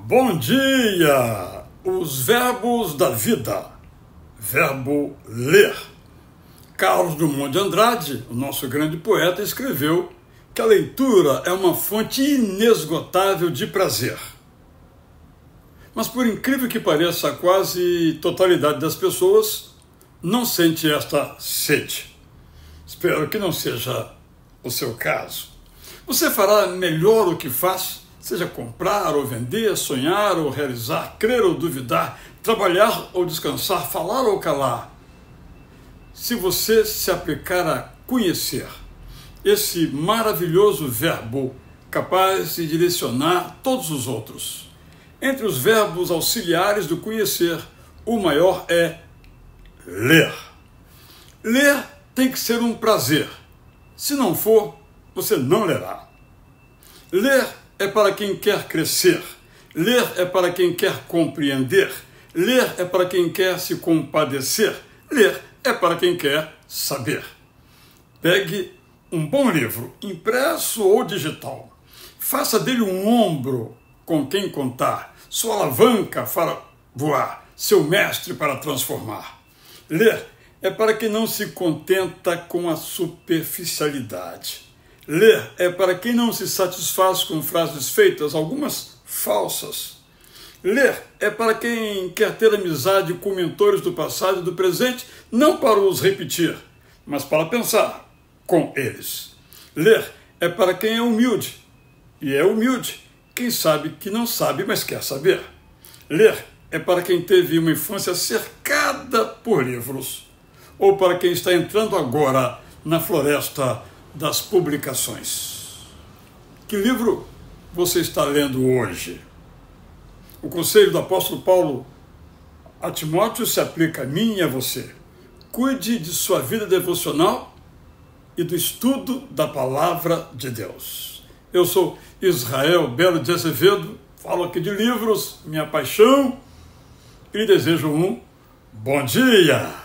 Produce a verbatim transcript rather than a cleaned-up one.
Bom dia! Os verbos da vida. Verbo ler. Carlos Drummond de Andrade, o nosso grande poeta, escreveu que a leitura é uma fonte inesgotável de prazer. Mas por incrível que pareça, a quase totalidade das pessoas não sente esta sede. Espero que não seja o seu caso. Você fará melhor o que faz, seja comprar ou vender, sonhar ou realizar, crer ou duvidar, trabalhar ou descansar, falar ou calar. Se você se aplicar a conhecer esse maravilhoso verbo capaz de direcionar todos os outros. Entre os verbos auxiliares do conhecer, o maior é ler. Ler tem que ser um prazer. Se não for, você não lerá. Ler é para quem quer crescer. Ler é para quem quer compreender. Ler é para quem quer se compadecer. Ler é para quem quer saber. Pegue um bom livro, impresso ou digital. Faça dele um ombro com quem contar, sua alavanca para voar, seu mestre para transformar. Ler é para quem não se contenta com a superficialidade. Ler é para quem não se satisfaz com frases feitas, algumas falsas. Ler é para quem quer ter amizade com mentores do passado e do presente, não para os repetir, mas para pensar com eles. Ler é para quem é humilde, e é humilde quem sabe que não sabe, mas quer saber. Ler é para quem teve uma infância cercada por livros, ou para quem está entrando agora na floresta das publicações. Que livro você está lendo hoje? O conselho do apóstolo Paulo a Timóteo se aplica a mim e a você. Cuide de sua vida devocional e do estudo da palavra de Deus. Eu sou Israel Belo de Azevedo, falo aqui de livros, minha paixão, e desejo um bom dia!